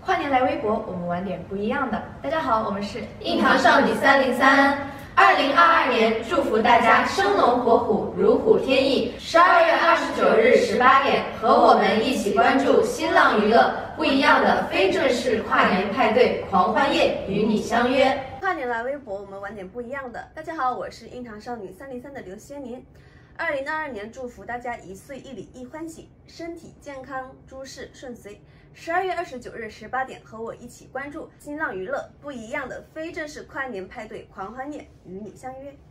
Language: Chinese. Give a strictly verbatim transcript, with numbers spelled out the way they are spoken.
跨年来微博，我们玩点不一样的。大家好，我们是印堂少女三零三。二零二二年，祝福大家生龙活虎，如虎添翼。十二月二十九日十八点，和我们一起关注新浪娱乐不一样的非正式跨年派对狂欢夜，与你相约。 跨年来微博，我们玩点不一样的。大家好，我是印堂少女三零三的刘仙宁。二零二二年，祝福大家一岁一礼一欢喜，身体健康，诸事顺遂。十二月二十九日十八点，和我一起关注新浪娱乐不一样的非正式跨年派对狂欢夜，与你相约。